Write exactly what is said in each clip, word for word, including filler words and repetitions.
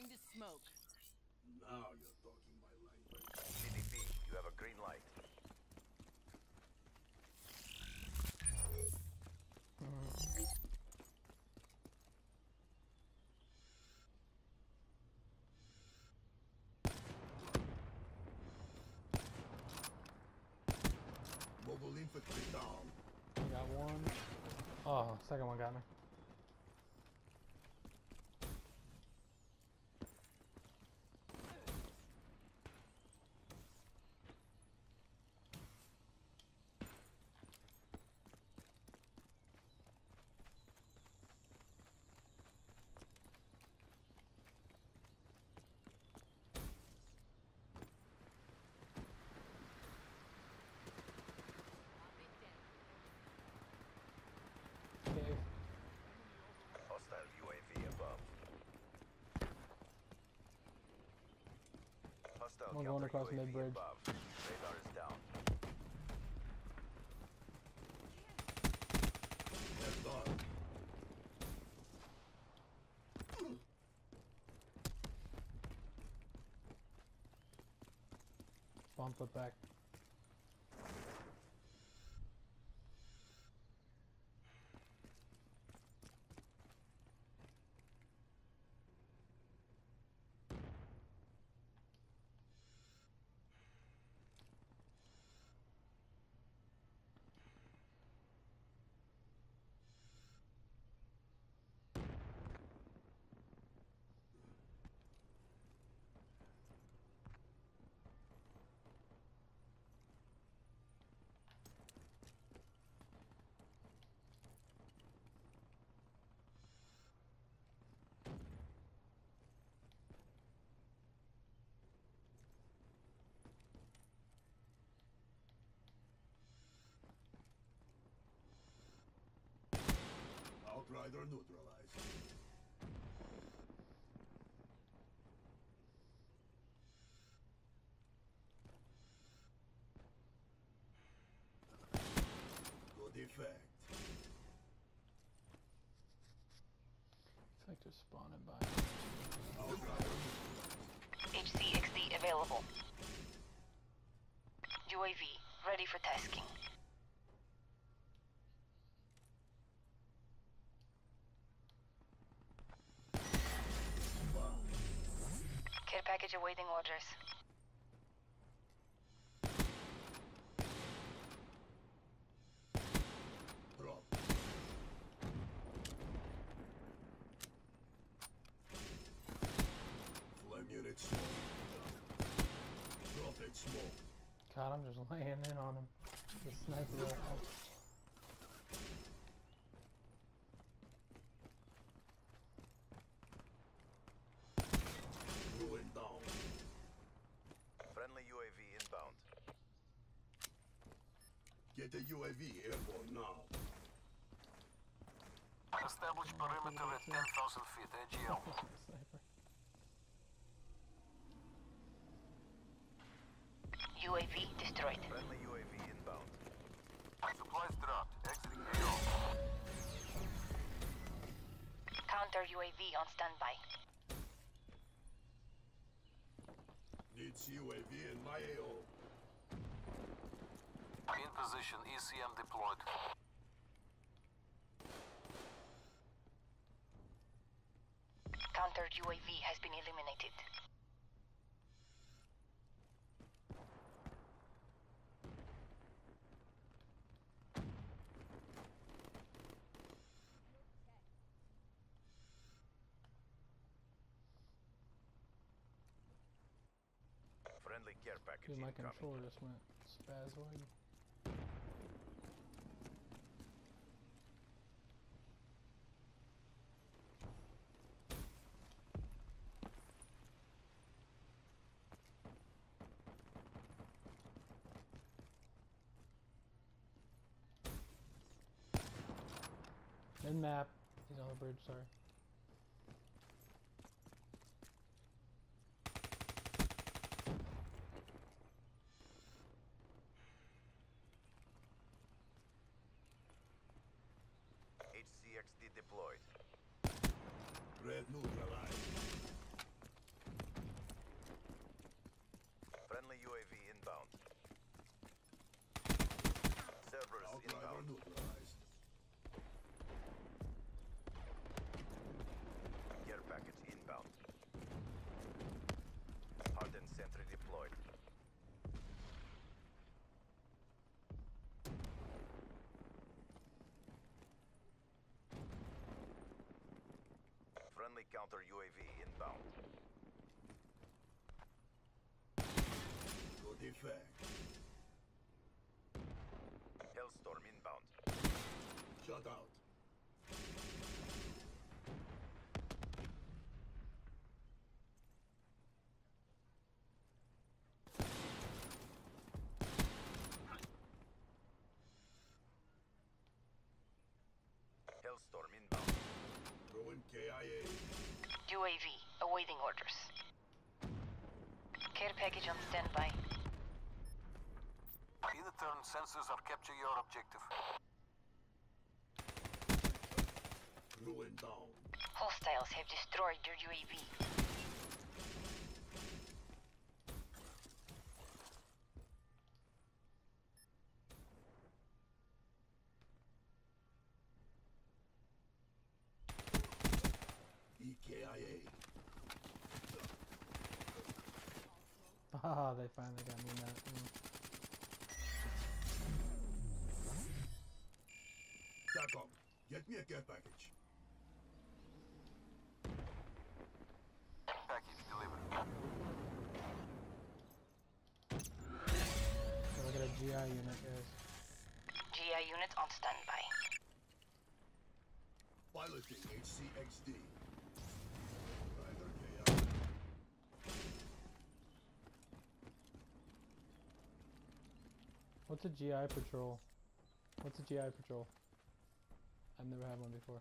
Moving to smoke. Now you're talking my language. C D P, you have a green light. Mobile infantry down. I got one. Oh, second one got me. Cave. Hostile U A V above. Hostile One going counter across U A V mid-bridge. above. Radar is down. Left arm. Bomb put back. Outrider neutralized. Good effect. It's like they're spawning by. Outrider. H C X D available. U A V ready for tasking. Care package awaiting orders. Drop. Flame unit smoke. Drop it smoke. God, I'm just laying in on him. The sniper rifle. Ruin down. Friendly U A V inbound. Get the U A V airborne now. Establish perimeter at ten thousand feet, A G L. Sniper. U A V destroyed. Friendly U A V inbound. Supplies dropped. Exiting A O. Counter U A V on standby. Needs U A V in my A O. In position, E C M deployed. Counter U A V has been eliminated. Friendly care package Dude, my incoming. controller just went spasmoid. Mid map. He's on the bridge, sorry. H C X D deployed. Red neutralized. Shock driver inbound. neutralized. Care package inbound. Hardened sentry deployed. Friendly counter U A V inbound. Good effect. Hellstorm inbound. Shut out. Hellstorm inbound. Throwing K I A. U A V awaiting orders. Care package on standby. Either turn sensors or capture your objective. Ruin down. Hostiles have destroyed your U A V. E K I A. Ah, they finally got me in that. Mm. TACOM, get me a care package. Package delivered. So look at a G I unit, guys. G I unit on standby. Piloting H C X D. Driver K I A. What's a G I patrol? What's a G I patrol? I've never had one before.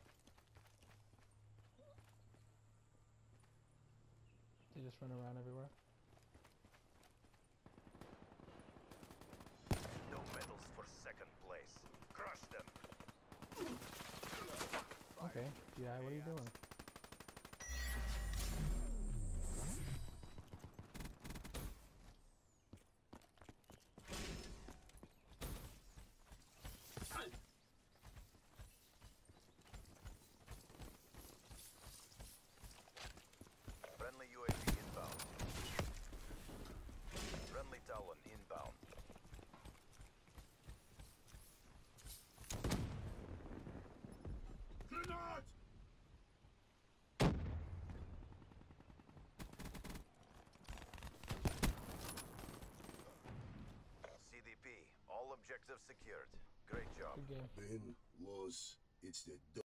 They just run around everywhere. No medals for second place. Crush them. Okay, G I, what are you doing? Friendly U A V inbound. Friendly Talon inbound. Grenade! C D P. All objectives secured. Great job. Good game. Been, was, it's the